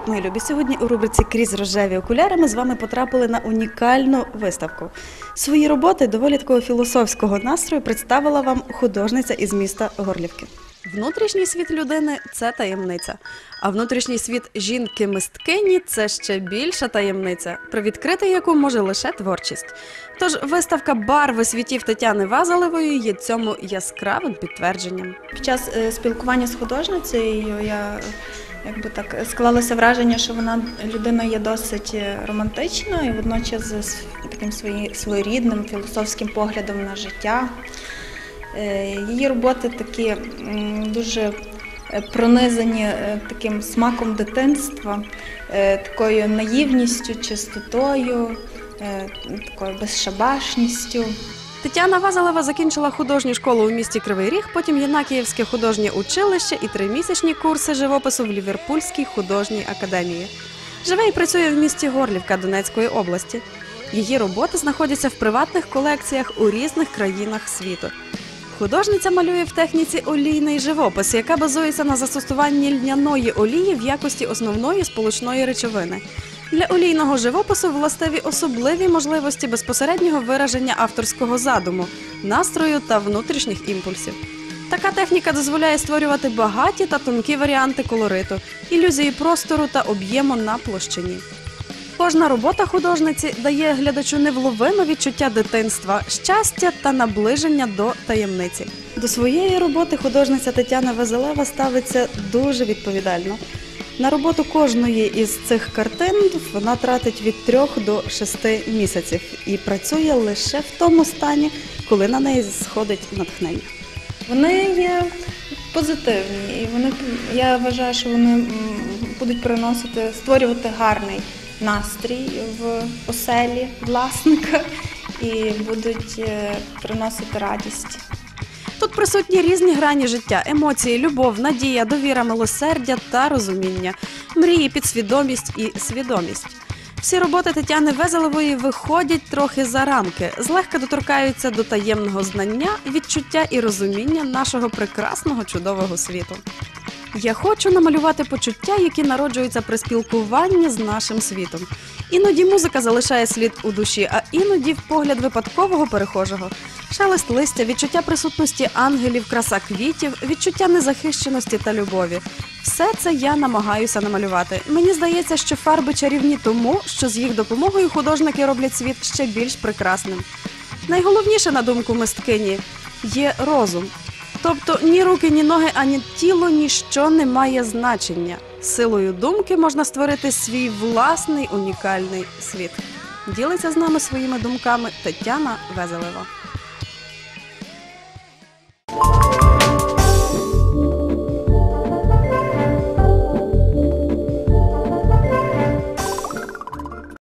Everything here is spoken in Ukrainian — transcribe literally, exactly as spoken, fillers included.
Привіт, мої любі! Сьогодні у рубриці «Крізь рожеві окуляри» ми з вами потрапили на унікальну виставку. Свої роботи доволі такого філософського настрою представила вам художниця із міста Горлівки. Внутрішній світ людини – це таємниця, а внутрішній світ жінки-мисткині – це ще більша таємниця, привідкрити яку може лише творчість. Тож виставка «Барви світів» Тетяни Вазалевої є цьому яскравим підтвердженням. Під час е, спілкування з художницею я якби так склалося враження, що вона людина є досить романтичною і водночас з таким свої, своєрідним філософським поглядом на життя. Її роботи такі дуже пронизані таким смаком дитинства, такою наївністю, чистотою, такою безшабашністю. Тетяна Вазалева закінчила художню школу у місті Кривий Ріг, потім Єнакіївське художнє училище і тримісячні курси живопису в Ліверпульській художній академії. Живе і працює в місті Горлівка Донецької області. Її роботи знаходяться в приватних колекціях у різних країнах світу. Художниця малює в техніці олійний живопис, яка базується на застосуванні льняної олії в якості основної сполучної речовини. Для олійного живопису властиві особливі можливості безпосереднього вираження авторського задуму, настрою та внутрішніх імпульсів. Така техніка дозволяє створювати багаті та тонкі варіанти колориту, ілюзії простору та об'єму на площині. Кожна робота художниці дає глядачу невловиме відчуття дитинства, щастя та наближення до таємниці. До своєї роботи художниця Тетяна Вазалева ставиться дуже відповідально. На роботу кожної із цих картин вона тратить від трьох до шести місяців і працює лише в тому стані, коли на неї сходить натхнення. Вони є позитивні, і вони, я вважаю, що вони будуть приносити, створювати гарний настрій в оселі власника і будуть приносити радість. Тут присутні різні грані життя – емоції, любов, надія, довіра, милосердя та розуміння, мрії, підсвідомість і свідомість. Всі роботи Тетяни Вазалевої виходять трохи за рамки, злегка доторкаються до таємного знання, відчуття і розуміння нашого прекрасного, чудового світу. Я хочу намалювати почуття, які народжуються при спілкуванні з нашим світом. Іноді музика залишає слід у душі, а іноді в погляд випадкового перехожого. Шелест листя, відчуття присутності ангелів, краса квітів, відчуття незахищеності та любові. Все це я намагаюся намалювати. Мені здається, що фарби чарівні тому, що з їх допомогою художники роблять світ ще більш прекрасним. Найголовніше, на думку мисткині, є розум. Тобто ні руки, ні ноги, ані тіло, ніщо не має значення. Силою думки можна створити свій власний унікальний світ. Ділиться з нами своїми думками Тетяна Вазалева.